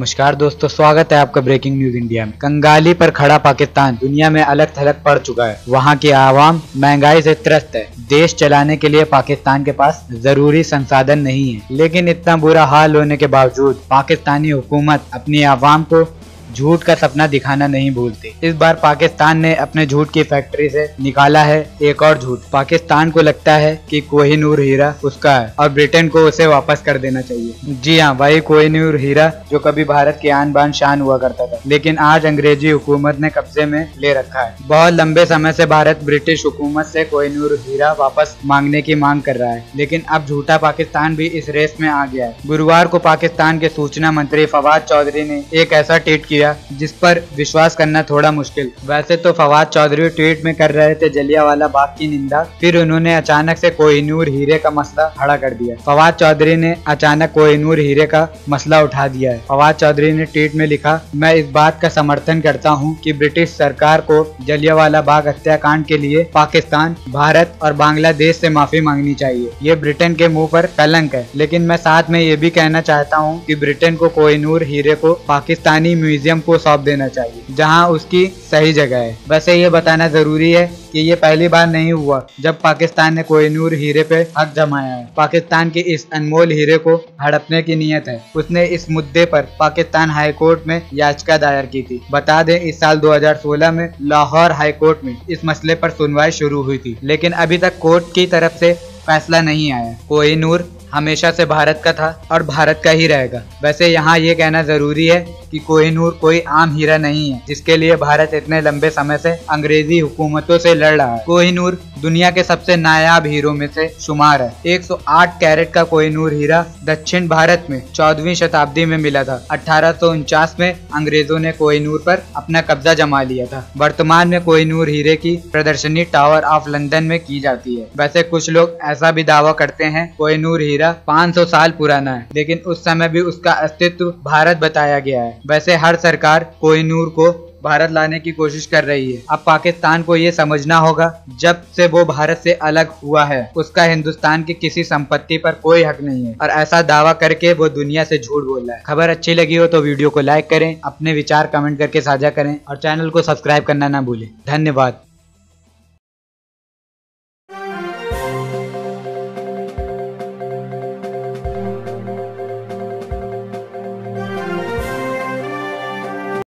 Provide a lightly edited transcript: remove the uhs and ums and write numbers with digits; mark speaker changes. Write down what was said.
Speaker 1: नमस्कार दोस्तों, स्वागत है आपका ब्रेकिंग न्यूज इंडिया में। कंगाली पर खड़ा पाकिस्तान दुनिया में अलग थलग पड़ चुका है। वहाँ की आवाम महंगाई से त्रस्त है। देश चलाने के लिए पाकिस्तान के पास जरूरी संसाधन नहीं है, लेकिन इतना बुरा हाल होने के बावजूद पाकिस्तानी हुकूमत अपनी आवाम को झूठ का सपना दिखाना नहीं भूलती। इस बार पाकिस्तान ने अपने झूठ की फैक्ट्री से निकाला है एक और झूठ। पाकिस्तान को लगता है कि कोह-ई-नूर हीरा उसका है और ब्रिटेन को उसे वापस कर देना चाहिए। जी हाँ, वही कोह-ई-नूर हीरा जो कभी भारत की आन बान शान हुआ करता था, लेकिन आज अंग्रेजी हुकूमत ने कब्जे में ले रखा है। बहुत लंबे समय से भारत ब्रिटिश हुकूमत से कोह-ई-नूर हीरा वापस मांगने की मांग कर रहा है, लेकिन अब झूठा पाकिस्तान भी इस रेस में आ गया है। गुरुवार को पाकिस्तान के सूचना मंत्री फवाद चौधरी ने एक ऐसा ट्वीट किया जिस पर विश्वास करना थोड़ा मुश्किल। वैसे तो फवाद चौधरी ट्वीट में कर रहे थे जलियांवाला बाग की निंदा, फिर उन्होंने अचानक से कोह-ई-नूर हीरे का मसला खड़ा कर दिया। फवाद चौधरी ने अचानक कोह-ई-नूर हीरे का मसला उठा दिया है। फवाद चौधरी ने ट्वीट में लिखा, मैं इस बात का समर्थन करता हूँ कि ब्रिटिश सरकार को जलियांवाला बाग हत्याकांड के लिए पाकिस्तान, भारत और बांग्लादेश से माफी मांगनी चाहिए। ये ब्रिटेन के मुंह पर कलंक है, लेकिन मैं साथ में ये भी कहना चाहता हूँ कि ब्रिटेन को कोह-ई-नूर हीरे को पाकिस्तानी म्यूजियम को सौंप देना चाहिए, जहां उसकी सही जगह है। वैसे ये बताना जरूरी है कि ये पहली बार नहीं हुआ जब पाकिस्तान ने कोह-ई-नूर हीरे पे हक जमाया है। पाकिस्तान के इस अनमोल हीरे को हड़पने की नीयत है। उसने इस मुद्दे पर पाकिस्तान हाई कोर्ट में याचिका दायर की थी। बता दें, इस साल 2016 में लाहौर हाई कोर्ट में इस मसले पर सुनवाई शुरू हुई थी, लेकिन अभी तक कोर्ट की तरफ से फैसला नहीं आया। कोह-ई-नूर हमेशा से भारत का था और भारत का ही रहेगा। वैसे यहाँ ये कहना जरूरी है कि कोह-ई-नूर कोई आम हीरा नहीं है जिसके लिए भारत इतने लंबे समय से अंग्रेजी हुकूमतों से लड़ रहा है। कोह-ई-नूर दुनिया के सबसे नायाब हीरों में से शुमार है। 108 कैरेट का कोह-ई-नूर हीरा दक्षिण भारत में 14वीं शताब्दी में मिला था। 1849 में अंग्रेजों ने कोह-ई-नूर पर अपना कब्जा जमा लिया था। वर्तमान में कोह-ई-नूर हीरे की प्रदर्शनी टावर ऑफ लंदन में की जाती है। वैसे कुछ लोग ऐसा भी दावा करते हैं कोह-ई-नूर हीरा 500 साल पुराना है, लेकिन उस समय भी उसका अस्तित्व भारत बताया गया है। वैसे हर सरकार कोह-ई-नूर को भारत लाने की कोशिश कर रही है। अब पाकिस्तान को ये समझना होगा, जब से वो भारत से अलग हुआ है उसका हिंदुस्तान की किसी संपत्ति पर कोई हक नहीं है, और ऐसा दावा करके वो दुनिया से झूठ बोल रहा है। खबर अच्छी लगी हो तो वीडियो को लाइक करें, अपने विचार कमेंट करके साझा करें और चैनल को सब्सक्राइब करना ना भूलें। धन्यवाद।